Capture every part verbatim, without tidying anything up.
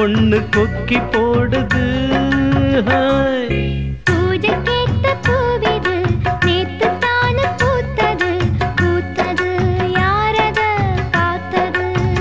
பொண்ணு கொக்கி போடுது. பூஜைக்கேத்த பூவிது நேத்து தானு பூத்தது பூத்தது யாரத பார்த்தது.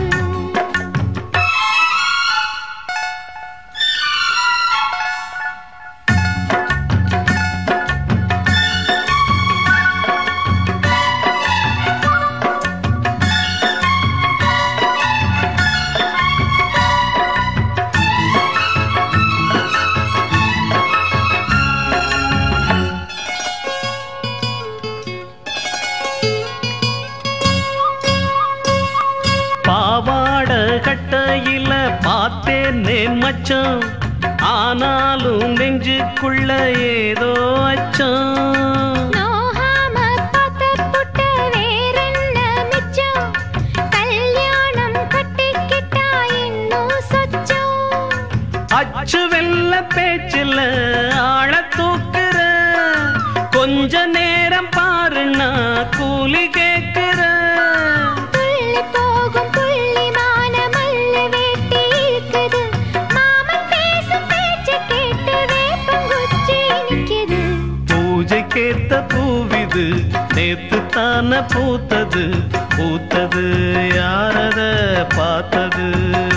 பாவாட கட்டையில பார்த்தேனே மச்சம், ஆனாலும் நெஞ்சுக்குள்ள ஏதோ அச்சம். நோகாம பார்த்த புட்ட வேறென்ன மிச்சம், கல்யாணம் கட்டிக்கிட்டா இன்னும் சொச்சம். அச்சு வெல்ல பேச்சில் ஆழ தூக்குற, கொஞ்ச நேரம் பாருன்னா கூலி கேட்கிற. துள்ளி போகும் புள்ளிமான மல்லு வேட்டி இருக்குது, மாமன் பேசும் பேச்சு கேட்டு வேப்பங்குச்சி நிக்குது. பூஜைக்கேத்த பூவிது நேத்து தான பூத்தது பூத்தது யாரத பார்த்தது.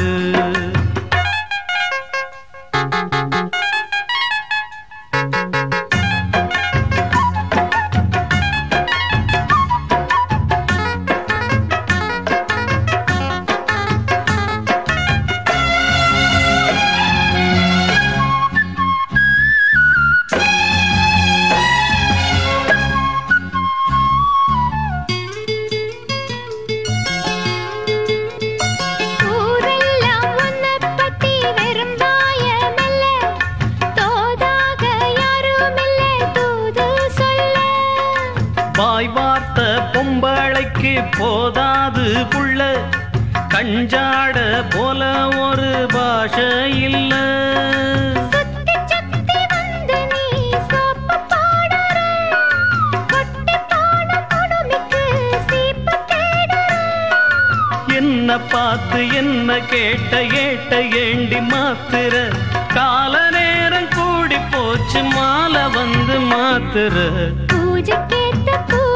ஊரெல்லாம் உன்னை பத்தி வெறும் வாயமல்ல, தோதாக யாரும் இல்லை தூது சொல்ல. வாய் வார்த்த பொம்பளைக்கு போதாது புள்ள, கஞ்சாட போல ஒரு பாஷை இல்ல. சுத்தி சுத்தி வந்து நீ சோப்பு போடுற, கொட்டி போன குடுமிக்கு சீப்பு தேடுற. என்ன பார்த்து என்ன கேட்ட ஏட்ட ஏண்டி மாத்துற, கால நேரம் கூடி போச்சு மாலை வந்து மாத்துற. பூஜைக்கேத்த பூ